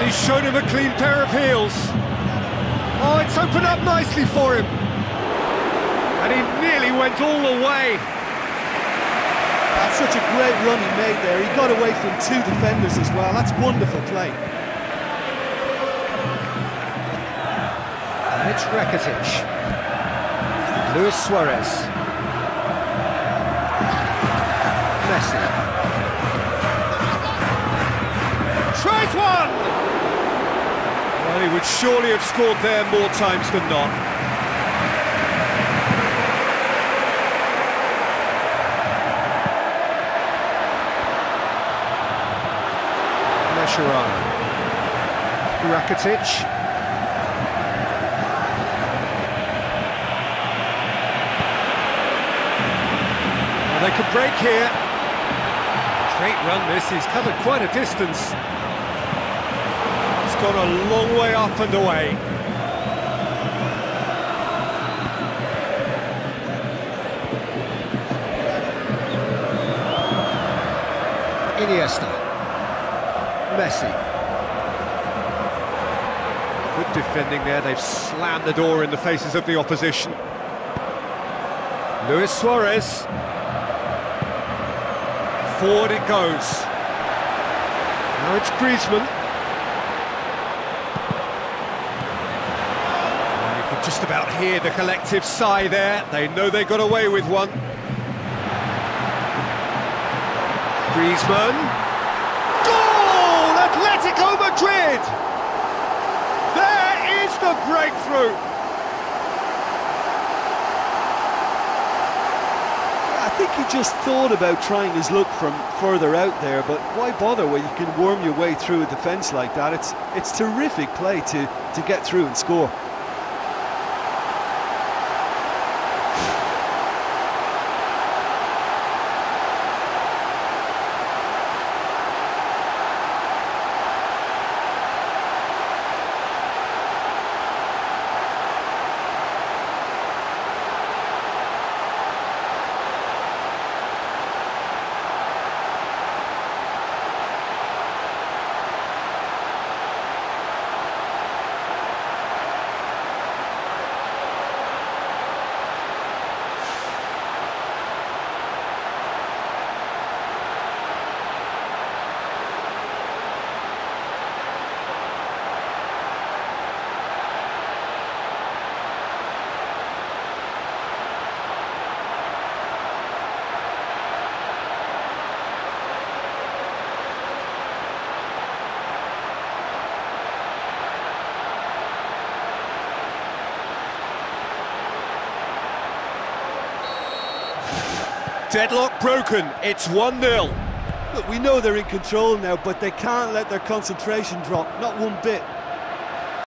he's shown him a clean pair of heels. Oh, it's opened up nicely for him. And he nearly went all the way. That's such a great run he made there. He got away from two defenders as well. That's wonderful play. And it's Rakitic. Luis Suarez. Messi. Tries one! Well, he would surely have scored there more times than not. Mascherano. Rakitic. Well, they could break here. Great run this, he's covered quite a distance. It's gone a long way up and away. Iniesta. Messi. Good defending there, they've slammed the door in the faces of the opposition. Luis Suarez. Forward it goes. Now it's Griezmann. You can just about hear the collective sigh there. They know they got away with one. Griezmann. Goal! Atletico Madrid! There is the breakthrough! I think he just thought about trying his luck from further out there, but why bother when you can worm your way through a defence like that? It's terrific play to get through and score. Deadlock broken, it's 1-0. Look, we know they're in control now, but they can't let their concentration drop, not one bit.